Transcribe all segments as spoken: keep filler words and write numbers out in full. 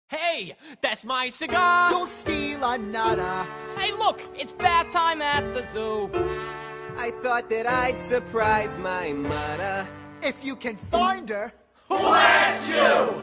Hey, that's my cigar! You'll steal another. Hey, look, it's bath time at the zoo. I thought that I'd surprise my mother. If you can find her. Who asked you?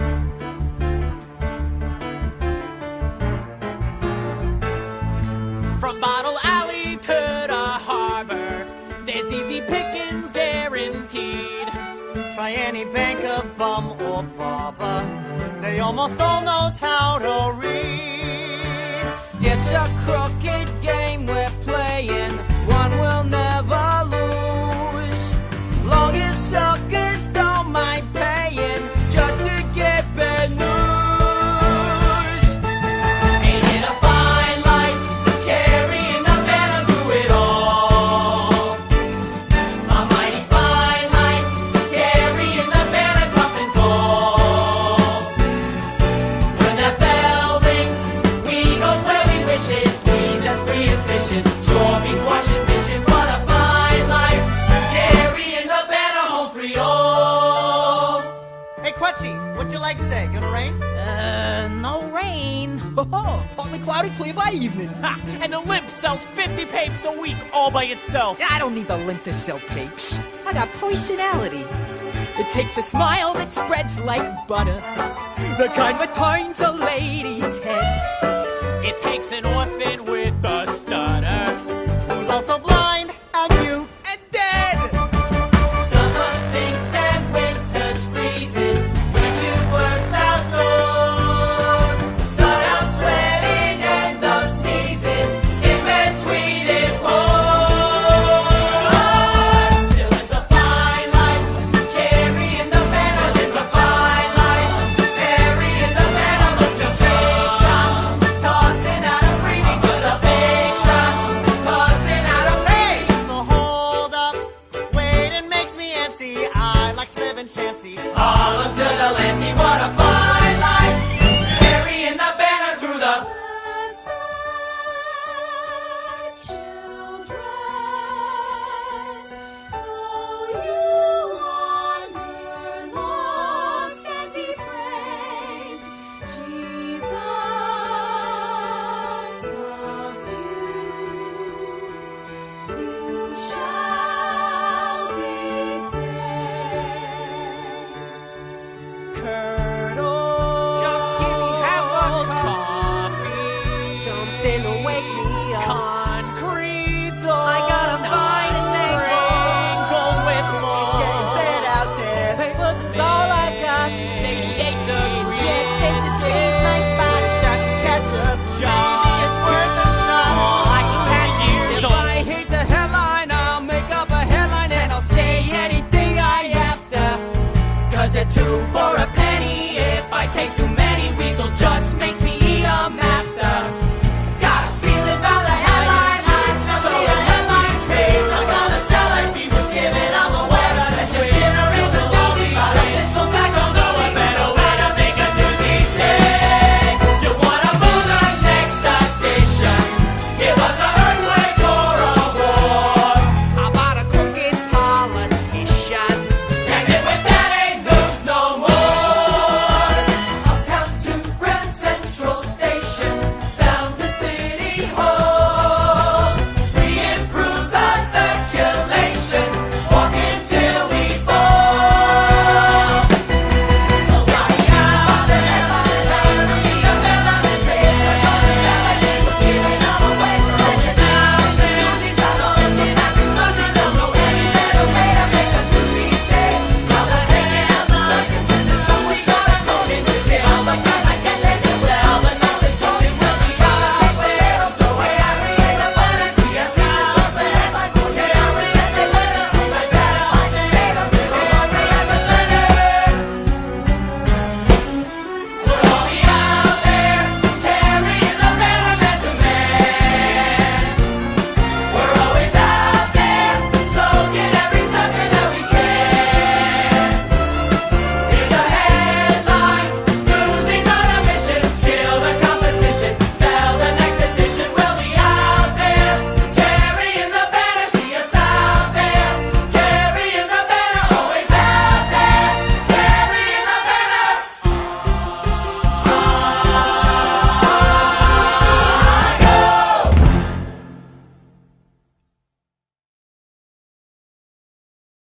From Bottle Alley to the harbor, there's easy pickings guaranteed. Try any banker, bum, or barber. They almost all knows how to read. It's a crooked game we're playing, one we'll never lose. Long as suckers don't mind paying just to get bad news. Ain't it a fine life, carrying the banner through it all? A mighty fine life, carrying the banner tough and tall. When that bell rings, we goes where we wishes. We's as free as fishes, sure means washing dishes. What a fine life, carrying the banner home for y'all. Hey, Crutchy, what'd your legs say? Gonna rain? Uh, no rain. Oh, partly cloudy, clear by evening. Ha! And the limp sells fifty papes a week all by itself. I don't need the limp to sell papes. I got personality. It takes a smile that spreads like butter, the kind that turns a lady's head. It takes an orphan with a